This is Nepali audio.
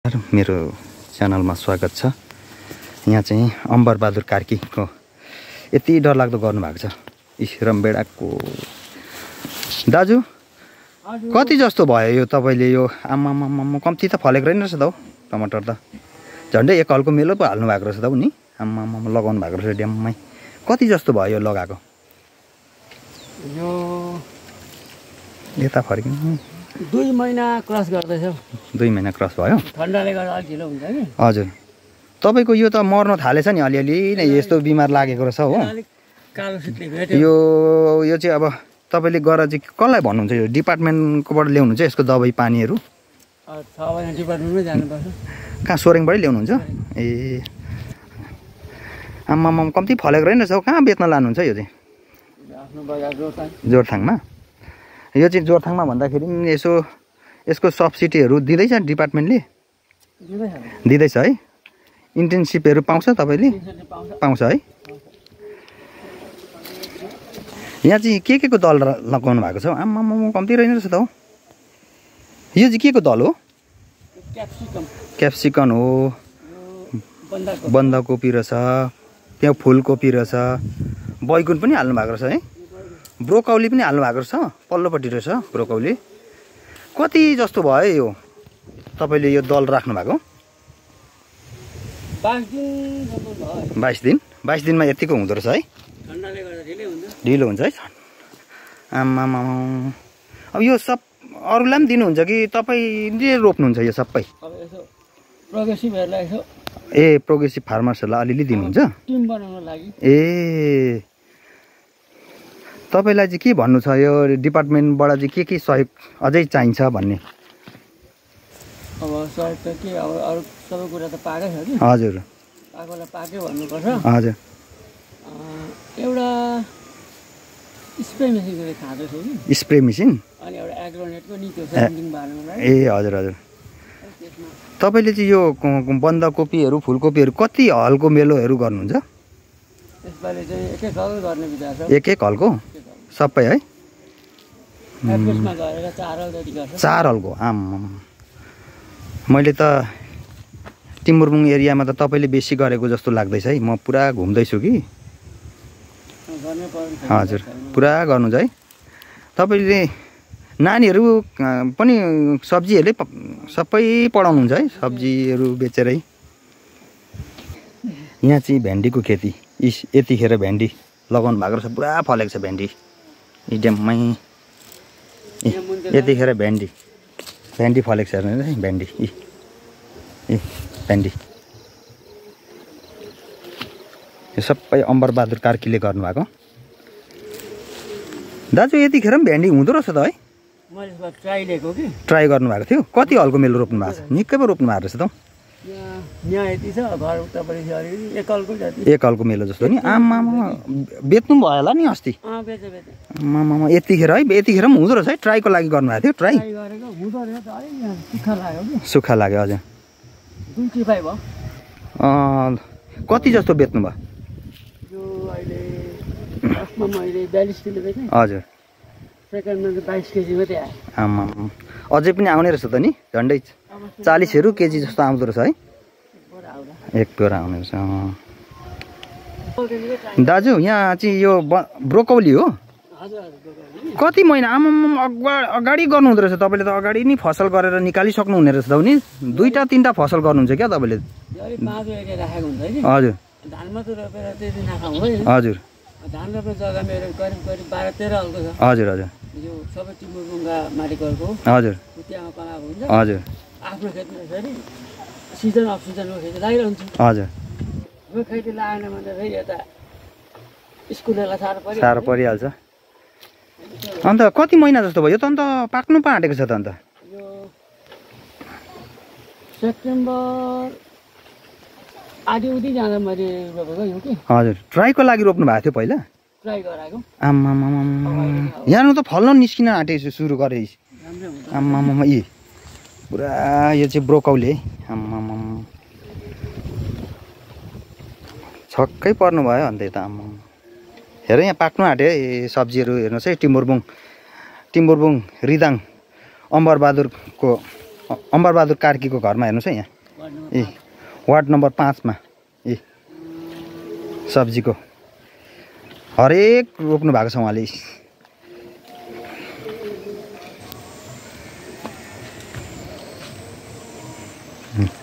मेरो च्यानलमा स्वागत छ। यहाँ चाहिँ अम्बरबहादुर कार्कीको यति डरलाग्दो गर्नुभएको छ। रमभेडाको दाजु कति जस्तो भयो यो तपाईले यो आम्मामामा कम्ती त फलेको रहेन रहेछ त हौ। टमाटर त झन्डै एक हलको मेलो पो हाल्नु भएको रहेछ त हौ नि। आम्मामामा लगाउनु भएको रहेछ ड्याममै। कति जस्तो भयो यो लगाएको? यो यता फर्किनु 2 महिना क्रस गर्दैछ। 2 महिना क्रस भयो। ठन्डाले गर्दा अलि ढिलो हुन्छ कि। हजुर तपाईको यो त मर्न थालेछ नि अलिअलि नै यस्तो बिमार लागेको रहेछ हो। कालो सितले भेट्यो। यो चाहिँ अब तपाईले गएर चाहिँ कसलाई भन्नुहुन्छ? यो डिपार्टमेन्टकोबाट ल्याउनुहुन्छ यसको दबाई पानीहरू? सबैजना डिपार्टमेन्टमै जानुपर्छ। कहाँ सोरेङबाटै ल्याउनुहुन्छ? ए आम्मामा कम्ती फलेको रहेन रहेछ हौ। कहाँ बेच्न लानुहुन्छ यो चाहिँ? आफ्नो बजार जोरथाङमा। यो चाहिँ जोरथाङमा भन्दाखेरि यसो यसको सब्सिडीहरू दिँदैछ डिपार्टमेन्टले? दिँदैछ है। इन्टर्नसिपहरू पाउँछ तपाईले? पाउँछ है। यहाँ चाहिँ के को दल लगाउनु भएको छ? आम्मामा कम्ती रहेन रहेछ त हौ। यो चाहिँ के को दल हो? क्याप्सिकम हो। बन्दाकोपी रहेछ, त्यहाँ फुलकोपी रहेछ, बैगुन पनि हाल्नु भएको रहेछ है। ब्रोकौली पनि हाल्नु भएको रहेछ, पल्लोपट्टि रहेछ ब्रोकौली। कति जस्तो भयो यो तपाईले यो दल राख्नु भएको? 22 दिन। 22 दिनमा यतिको हुँदो रहेछ है। ठन्डाले गर्दा ढिलो हुन्छ है। आम्मामा अब यो सब अरूलाई पनि दिनुहुन्छ कि तपाईले रोप्नुहुन्छ यो सबै? अब यसो प्रोग्रेसिभहरुलाई यसो प्रोग्रेसिभ फार्मर्सहरूलाई अलिअलि दिनुहुन्छ? टिम बनाउन लागि। तपाईलाई चाहिँ के भन्नु छ? यो डिपार्टमेन्टबाट चाहिँ के सहयोग अझै चाहिन्छ भन्ने? अब सहयोग त के, अब अरू सबै कुरा त पाकै छ कि। हजुर पाकोलाई पाकै भन्नुपर्छ। हजुर एउटा स्प्रे मेसिन गरेर खाँदै छु कि। स्प्रे मेसिन अनि एउटा एग्रोनेटको नि त्यो सेन्डिङ बार्नुलाई। हजुर हजुर। तपाईले चाहिँ यो बन्दाकोपीहरू फुलकोपीहरू कति हलको मेलोहरू गर्नुहुन्छ? यसपालि चाहिँ एक हल गर्ने विचार छ। एक हलको सबै है? एप्रिलमा गरेर 4 हल जति गर्छ। 4 हलको। मैले त टिम्बुरबुङ एरियामा त तपाईले बेसी गरेको जस्तो लाग्दैछ है। म पुरा घुम्दैछु कि। हजुर पुरा गर्नुहुन्छ है। तपाईले नानीहरू पनि सब्जीहरूले सबै पढाउनुहुन्छ है? सब्जीहरू बेचेरै। यहाँ चाहिँ भेन्डीको खेती। यतिखेर भेन्डी लगाउनु भएको रहेछ। पुरा फलेको छ भेन्डी ड्याममै। यतिखेर भेन्डी फलेको छ हेर्नु है। भेन्डी भेन्डी यो सबै अम्बरबहादुर कार्कीले गर्नुभएको। दाजु यतिखेर पनि भेन्डी हुँदो रहेछ त है? मैले ट्राई लिएको कि। ट्राई गर्नुभएको थियो? कति हलको मेलो रोप्नु भएको छ? निकै पो रोप्नु भएको रहेछ त हौ। यहाँ यति छ, घर उतापट्टि छ अलिकति, एक हलको जति। एक हलको मेलो जस्तो नि। आमामा बेच्नु भयो होला नि अस्ति? बेचे। आमामा यतिखेर है? यतिखेर पनि हुँदो रहेछ है? ट्राईको लागि गर्नुभएको थियो? ट्राई गरेको हुँदो रहेछ। अलिक सुक्खा लाग्यो कि। सुक्खा लाग्यो हजुर। 2 टिपाइ भयो। कति जस्तो बेच्नु भयो? यो अहिले फर्स्टमा मैले 42 किलो बेचेँ। हजुर। सेकेन्डमा 22 केजी मात्रै आयो। आमामा अझै पनि आउने रहेछ त नि? झन्डै 40 केजी जस्तो आउँदो रहेछ है? एक बोरा आउने रहेछ। दाजु यहाँ चाहिँ यो ब्रोकौली हो? कति महिना अगाडि गर्नु हुँदो रहेछ तपाईँले त? अगाडि नै फसल गरेर निकालिसक्नु हुने रहेछ त नि? 2-3टा फसल गर्नुहुन्छ क्या तपाईँले? हजुर। धान मात्रै रोपेर त्यति नाफा हुँदैन। हजुर। धान रोप्ने जग्गा मेरो करिब 12-13 हलको छ। हजुर हजुर। यो सबै टिम्बुरबुङका मालिकहरूको। हजुर। त्यहाँ पकाएको हुन्छ। हजुर। आफ्नो खेतमा फेरि सिजन अफ सिजनको खेती लागिरहन्छ। हजुर। यो खेती लागेन भने फेरि यता स्कुलहरूलाई साह्रो परिहाल्छ। अन्त कति महिना जस्तो भयो त? अन्त पाक्नु पो आँटेको छ त अन्त? यो सेप्टेम्बर आधी जाँदा मैले रोपेको यो कि। हजुर। ट्राईको लागि रोप्नु भएको थियो पहिला? ट्राई गराएको। आम्मामा यहाँ त फल्न निस्किन आँटेको सुरु गरे। आम्मामा पुरा यो चाहिँ ब्रोकौली है। आम्मामा छक्कै पर्नु भयो अन्त यता। आम्मामा हेर यहाँ पाक्नु आँट्यो है सब्जीहरू। हेर्नुहोस् है टिम्बुरबुङ रिदाङ अम्बरबहादुरको अम्बरबहादुर कार्कीको घरमा हेर्नुहोस् है यहाँ ए वार्ड नम्बर 5 मा ए सब्जीको हरेक रोप्नु भएको छ उहाँले।